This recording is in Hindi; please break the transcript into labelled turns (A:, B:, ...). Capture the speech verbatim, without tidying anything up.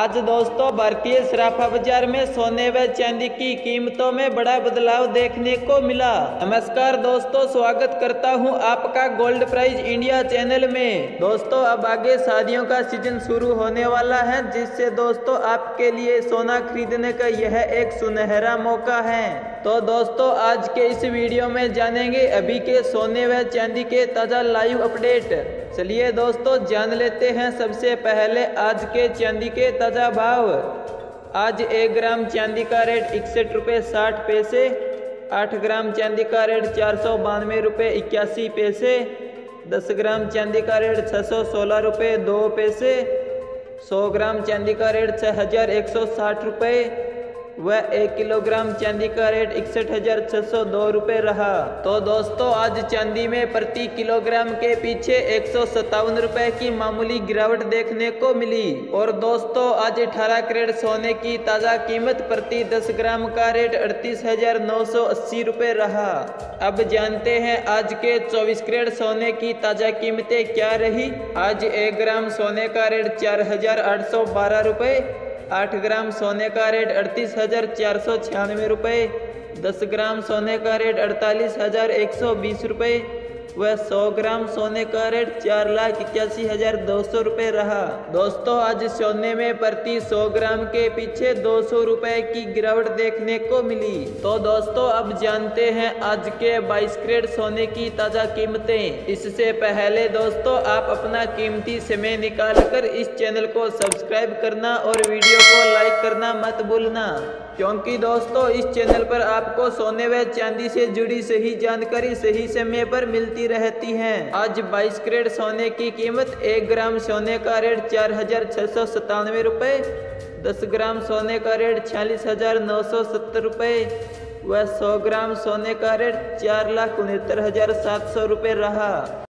A: आज दोस्तों भारतीय सराफा बाजार में सोने व चांदी की कीमतों में बड़ा बदलाव देखने को मिला। नमस्कार दोस्तों, स्वागत करता हूं आपका गोल्ड प्राइज इंडिया चैनल में। दोस्तों अब आगे शादियों का सीजन शुरू होने वाला है, जिससे दोस्तों आपके लिए सोना खरीदने का यह एक सुनहरा मौका है। तो दोस्तों आज के इस वीडियो में जानेंगे अभी के सोने व चांदी के ताज़ा लाइव अपडेट। चलिए दोस्तों जान लेते हैं सबसे पहले आज के चांदी के ताज़ा भाव। आज एक ग्राम चांदी का रेट इकसठ रुपये साठ पैसे, आठ ग्राम चांदी का रेट चार सौ बानवे रुपये इक्यासी पैसे, दस ग्राम चांदी का रेट छः सौ सोलह रुपये दो पैसे, सौ ग्राम चांदी का रेट छः हज़ार एक सौ साठ रुपये व एक किलोग्राम चांदी का रेट इकसठ हजार छः सौ दो रुपये रहा। तो दोस्तों आज चांदी में प्रति किलोग्राम के पीछे एक सौ सत्तावन रुपये की मामूली गिरावट देखने को मिली। और दोस्तों आज अठारह कैरेट सोने की ताज़ा कीमत प्रति दस ग्राम का रेट अड़तीस हजार नौ सौ अस्सी रुपये रहा। अब जानते हैं आज के चौबीस कैरेट सोने की ताज़ा कीमतें क्या रही। आज एक ग्राम सोने का रेट चार हजार आठ सौ बारह रुपये, आठ ग्राम सोने का रेट अड़तीस हजार चार सौ छियानवे रुपये, दस ग्राम सोने का रेट अड़तालीस हजार एक सौ बीस रुपये व सौ ग्राम सोने का रेट चार लाख इक्यासी हजार दो सौ रुपये रहा। दोस्तों आज सोने में प्रति सौ ग्राम के पीछे दो सौ रुपये की गिरावट देखने को मिली। तो दोस्तों अब जानते हैं आज के बाईस कैरेट सोने की ताज़ा कीमतें। इससे पहले दोस्तों आप अपना कीमती समय निकाल कर इस चैनल को सब्सक्राइब करना और वीडियो को लाइक करना मत भूलना, क्योंकि दोस्तों इस चैनल पर आपको सोने व चांदी से जुड़ी सही जानकारी सही समय पर मिलती रहती है। आज बाईस कैरेट सोने की कीमत एक ग्राम सोने का रेट चार हजार छः सौ सत्तानवे रुपये, दस ग्राम सोने का रेट छियालीस हजार नौ सौ सत्तर रुपये व सौ ग्राम सोने का रेट चार लाख उनहत्तर हजार सात सौ रुपये रहा।